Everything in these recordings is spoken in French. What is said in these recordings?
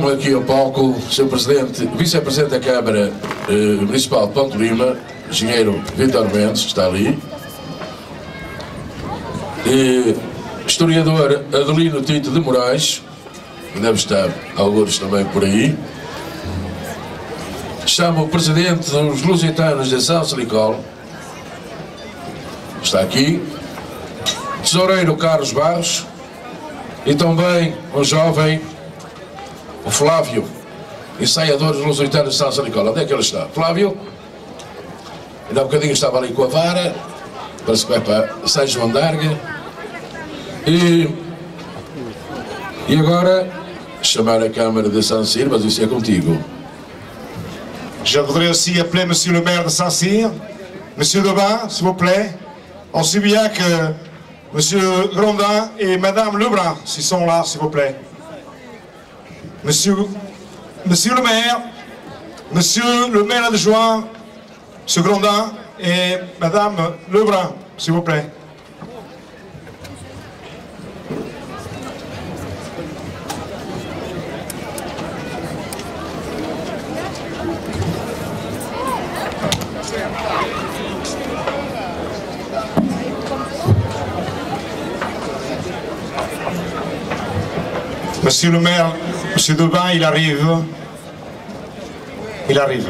Chamo aqui ao palco o Sr. Presidente, Vice-Presidente da Câmara Municipal de Ponte Lima, engenheiro Vítor Mendes, que está ali. Historiador Adelino Tinto de Moraes, que deve estar alguns também por aí. Chamo o Presidente dos Lusitanos de São Silicol, está aqui. Tesoureiro Carlos Barros. E também um jovem, o Flávio, ensaiador dos Lusitanos de São Silicol. Onde é que ele está? Flávio? Ainda há bocadinho estava ali com a vara, parece que vai para São João d'Arga. E agora, chamar a Câmara de Saint-Cyr, mas isso é contigo. Je voudrais aussi appeler Monsieur le maire de Saint-Cyr, Monsieur Daubin, s'il vous plaît, aussi bien que Monsieur Grondin et Madame Lebrun, s'ils sont là, s'il vous plaît. Monsieur le maire, Monsieur le maire adjoint, Monsieur Grondin et Madame Lebrun, s'il vous plaît. Monsieur le maire, Monsieur Daubin, il arrive. Il arrive.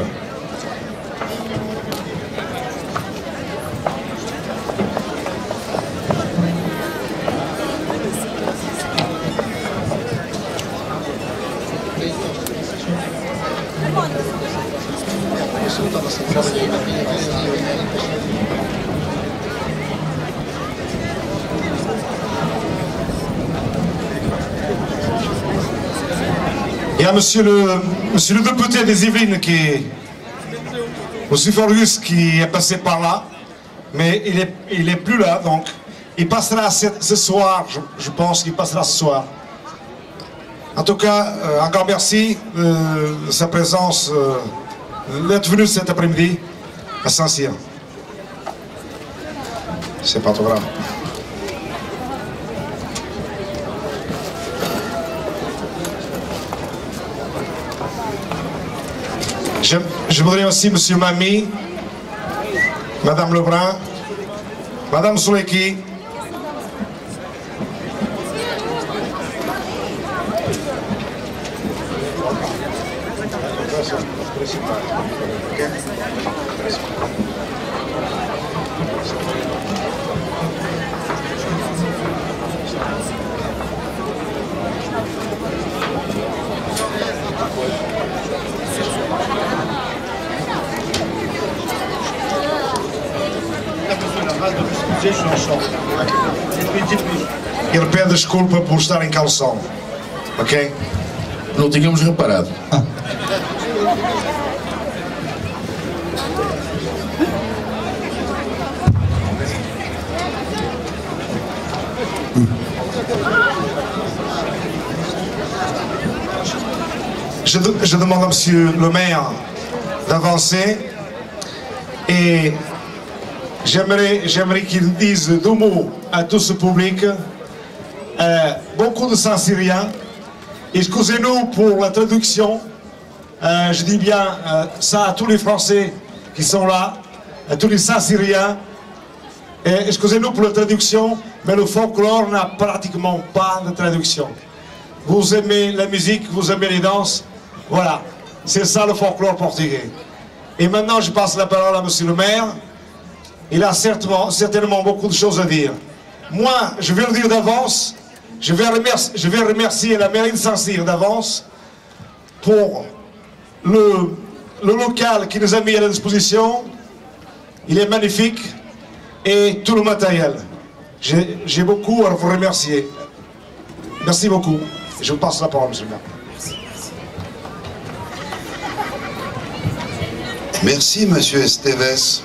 Il y a monsieur le député des Yvelines monsieur Forgus qui est passé par là, mais il est plus là, donc il passera ce soir, je pense qu'il passera ce soir. En tout cas, encore merci de sa présence, d'être venu cet après-midi à Saint-Cyr. C'est pas trop grave. Je voudrais aussi Monsieur Mami, Madame Lebrun, Madame Souleki, ele pede desculpa por estar em calção, ok? Não tínhamos reparado. Je demande à Monsieur le maire d'avancer et j'aimerais qu'il dise deux mots à tout ce public. Beaucoup de Saint-Cyriens, excusez-nous pour la traduction, je dis bien ça à tous les Français qui sont là, à tous les Saint-Cyriens. Excusez-nous pour la traduction, mais le folklore n'a pratiquement pas de traduction. Vous aimez la musique, vous aimez les danses, voilà, c'est ça le folklore portugais. Et maintenant je passe la parole à Monsieur le maire. Il a certainement beaucoup de choses à dire. Moi, je vais le dire d'avance, je vais remercier la mairie de Saint-Cyr d'avance pour le local qui nous a mis à la disposition. Il est magnifique et tout le matériel. J'ai beaucoup à vous remercier. Merci beaucoup. Je vous passe la parole, monsieur le maire. Merci, monsieur Esteves.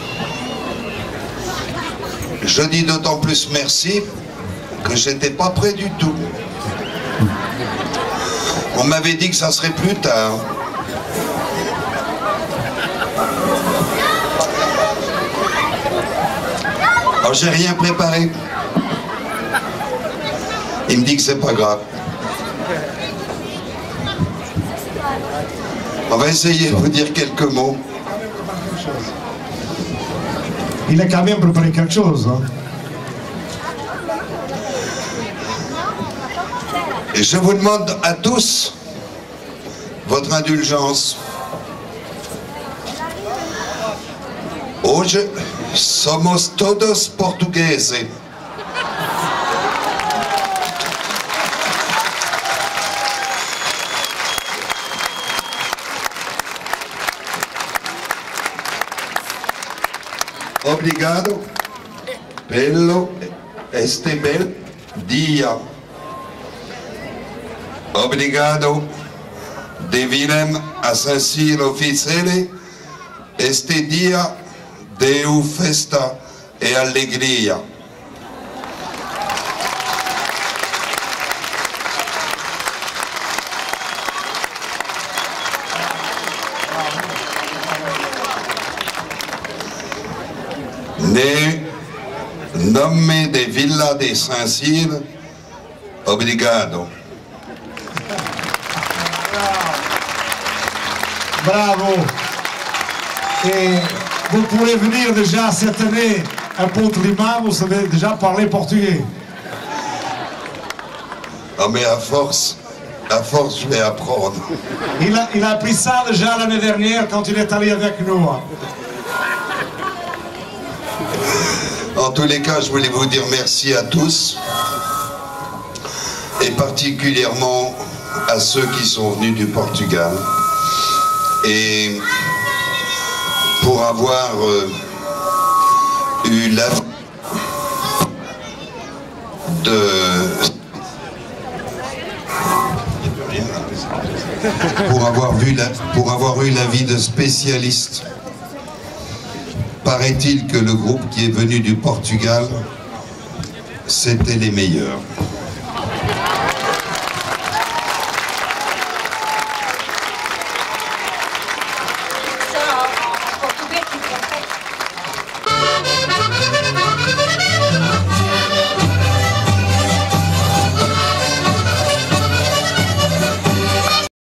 Je dis d'autant plus merci que j'étais pas prêt du tout. On m'avait dit que ça serait plus tard. Alors j'ai rien préparé. Il me dit que c'est pas grave. On va essayer de vous dire quelques mots. Il a quand même préparé quelque chose. Hein. Et je vous demande à tous votre indulgence. Hoje somos todos portugueses. Obrigado pelo este bel dia. Obrigado de virem assistir oficiale este dia de festa e alegria. Ne nome de Villa de Saint-Cyr, obrigado. Bravo. Et vous pourrez venir déjà cette année à Ponte-Lima, vous savez déjà parler portugais. Ah mais à force, je vais apprendre. Il a appris ça déjà l'année dernière quand il est allé avec nous. Hein. En tous les cas, je voulais vous dire merci à tous, et particulièrement à ceux qui sont venus du Portugal, et pour avoir eu la pour avoir eu l'avis de spécialistes. Paraît-il que le groupe qui est venu du Portugal, c'était les meilleurs.